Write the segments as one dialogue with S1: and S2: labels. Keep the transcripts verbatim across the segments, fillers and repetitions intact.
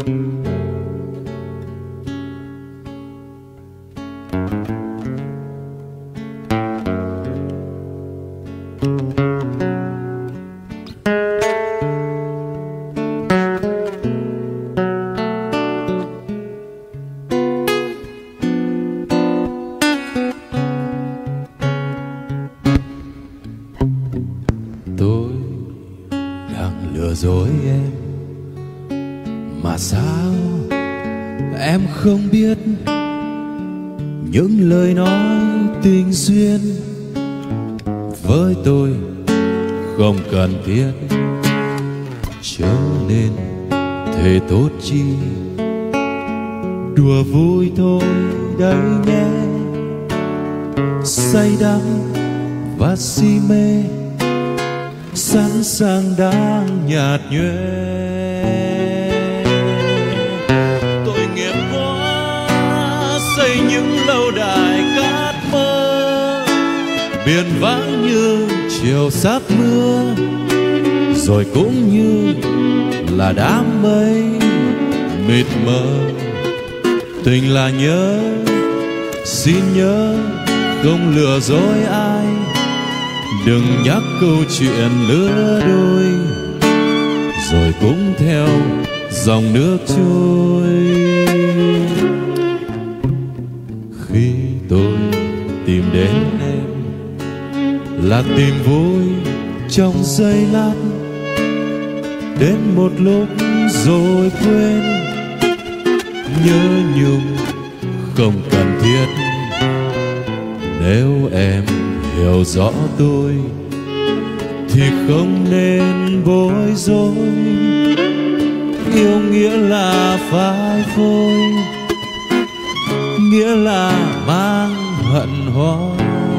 S1: Tôi đang lừa dối em, mà sao em không biết những lời nói tình duyên với tôi không cần thiết, cho nên thề tốt chi đùa vui thôi đấy nhé. Say đắm và si mê, sẵn sàng đang nhạt nhòa. Tội nghiệp quá, xây những lâu đài cát mơ, biển vắng như chiều sắp mưa, rồi cũng như là đám mây mịt mờ. Tình là nhớ, xin nhớ không lừa dối ai, đừng nhắc câu chuyện lứa đôi, rồi cũng theo dòng nước trôi. Khi tôi tìm đến em là tìm vui trong giây lát, đến một lúc rồi quên, nhớ nhung không cần thiết. Nếu em hiểu rõ tôi thì không nên bối rối, yêu nghĩa là phai phôi, nghĩa là mang hận hoài.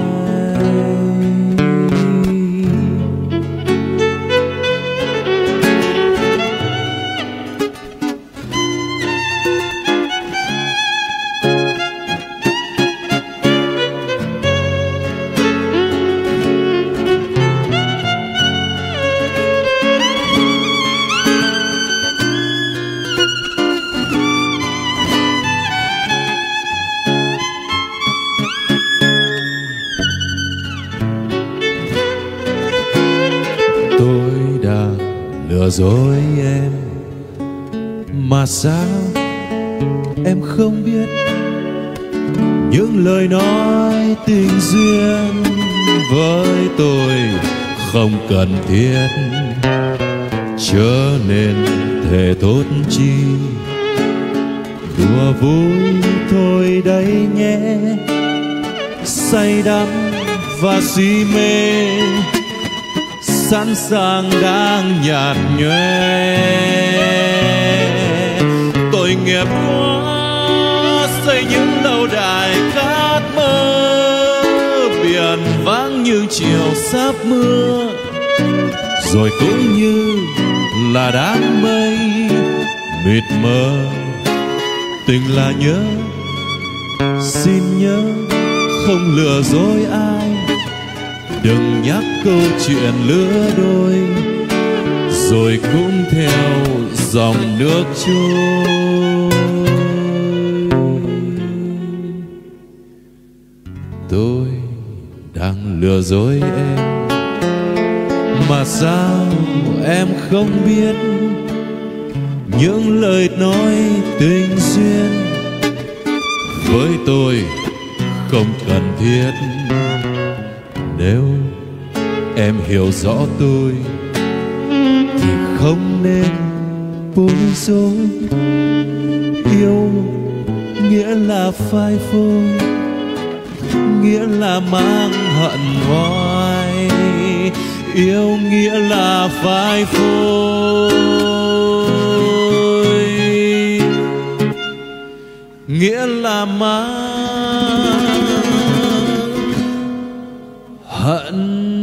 S1: Tôi đang lừa dối em, mà sao em không biết những lời nói tình duyên với tôi không cần thiết, chớ nên thề thốt chi đùa vui thôi đấy nhé. Say đắm và si mê, sẵn sàng đang nhạt nhòa. Tội nghiệp quá, xây những lâu đài cát mơ, biển vắng như chiều sắp mưa, rồi cũng như là đám mây mịt mờ. Tình là nhớ, xin nhớ không lừa dối ai, đừng nhắc câu chuyện lứa đôi, rồi cũng theo dòng nước trôi. Tôi đang lừa dối em, mà sao em không biết những lời nói tình duyên với tôi không cần thiết. Nếu em hiểu rõ tôi thì không nên bối rối, yêu nghĩa là phai phôi, nghĩa là mang hận hoài, yêu nghĩa là phai phôi, nghĩa là mang hận